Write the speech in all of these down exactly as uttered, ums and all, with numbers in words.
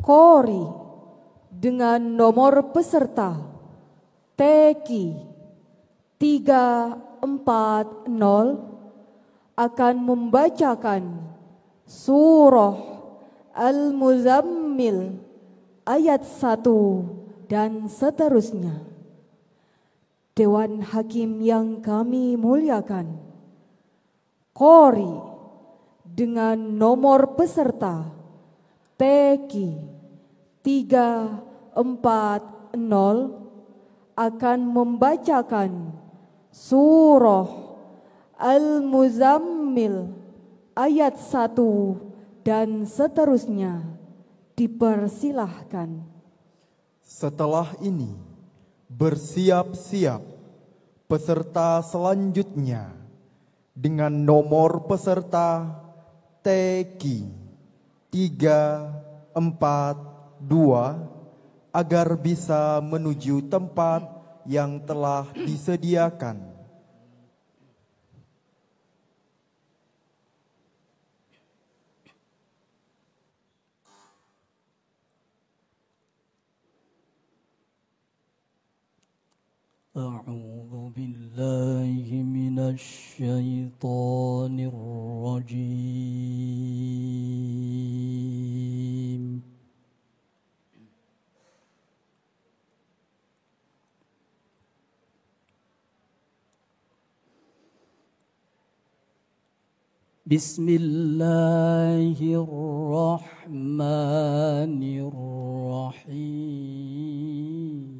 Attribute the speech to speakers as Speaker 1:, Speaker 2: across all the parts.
Speaker 1: Qori dengan nomor peserta Teki tiga empat nol akan membacakan surah Al-Muzammil ayat satu dan seterusnya. Dewan Hakim yang kami muliakan, Qori dengan nomor peserta Teki tiga empat nol akan membacakan surah Al-Muzammil ayat satu dan seterusnya. Dipersilahkan.
Speaker 2: Setelah ini, bersiap-siap peserta selanjutnya dengan nomor peserta Teki tiga empat dua agar bisa menuju tempat yang telah disediakan.
Speaker 3: أعوذ بالله من الشيطان الرجيم بسم الله الرحمن الرحيم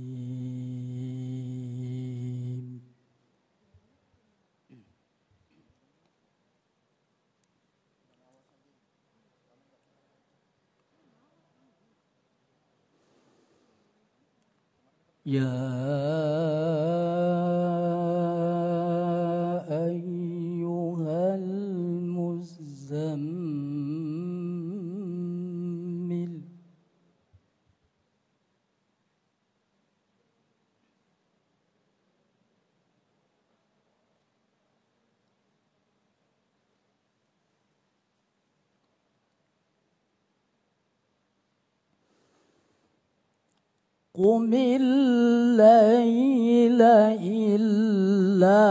Speaker 3: يا أيها المزمل قم الليل إلا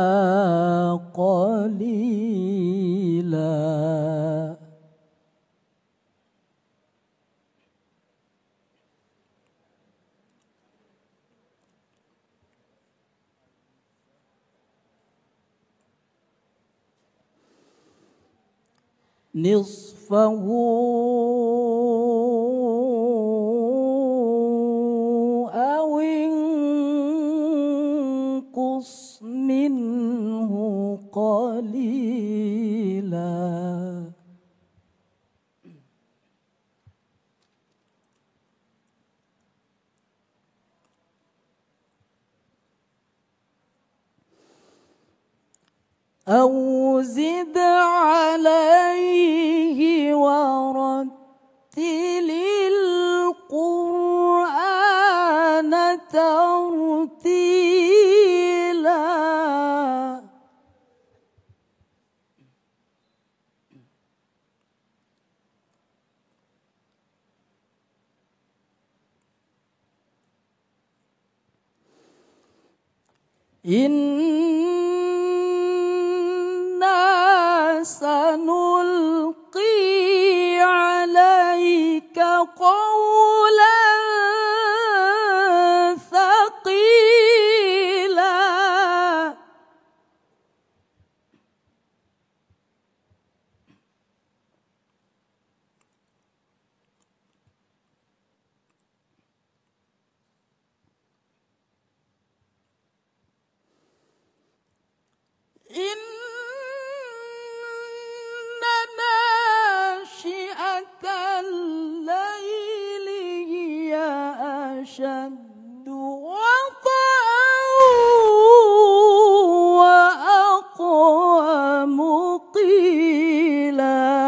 Speaker 3: قليلا نصفه أو انقص منه قليلا أو زد عليه ورتل القرآن ترتيلا إنا سنلقي عليك قولا ثقيلا إن ناشئة الليل هي أشد وطئا وأقوم قيلا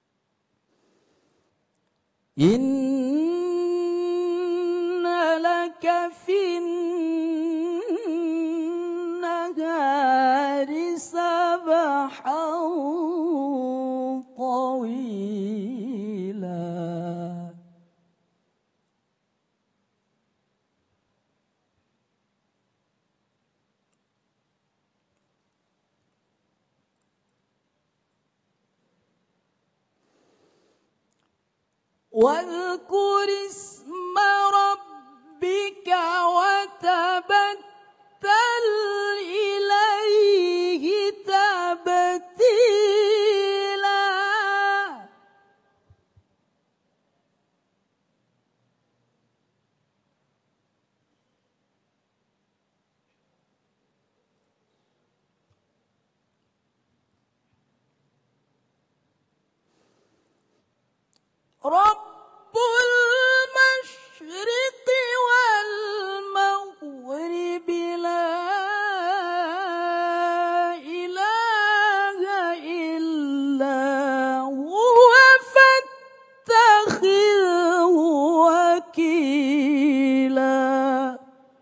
Speaker 3: إن لك في النهار سبحا طويلا واذكر اسم ربك وتبتل إليه تبتيلا رب المشرق والمغرب لا إله إلا هو فاتخذه وكيلا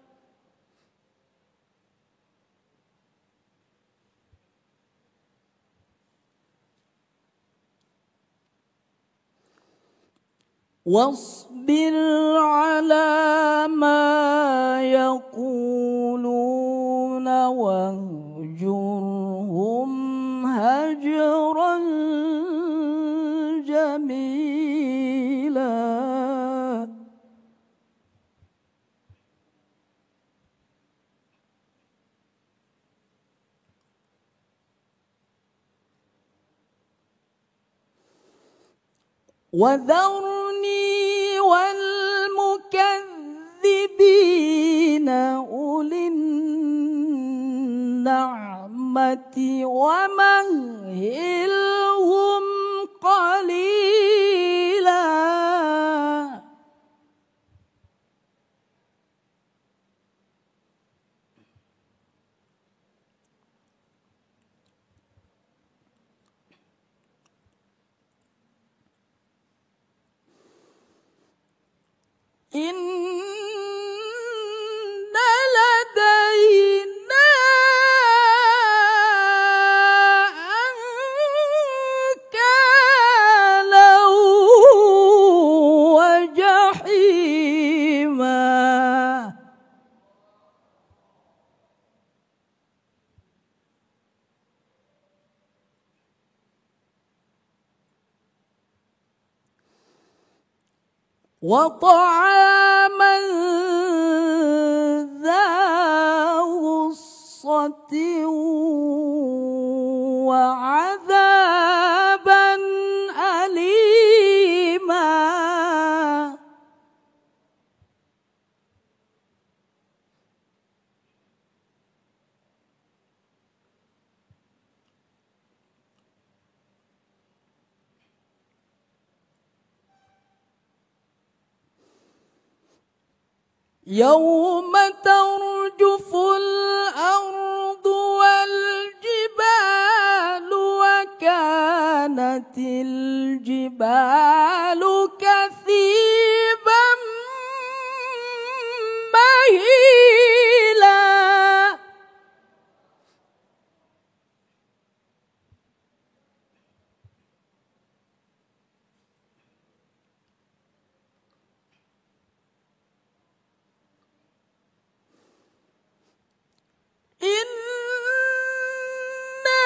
Speaker 3: واصبر على ما يقولون واهجرهم هجرا جميلا وذرني والمكذبين أولي النعمة ومهلهم قليلا إن لدينا أنكالا وجحيما وطعاما ذا غصة وعذابا أليما يوم ترجف الأرض والجبال وكانت الجبال كثيبا مهيلا إنا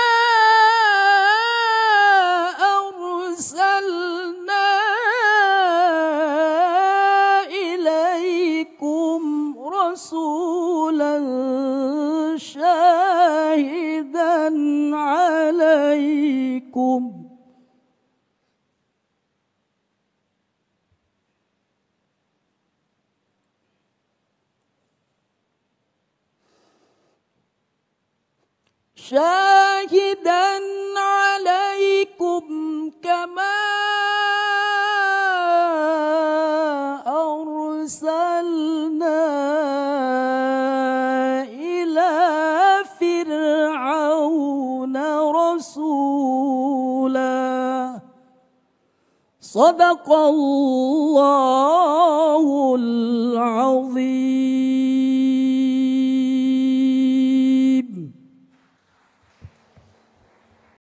Speaker 3: أرسلنا إليكم رسولا شاهدا عليكم شاهدا عليكم كما أرسلنا إلى فرعون رسولا صدق الله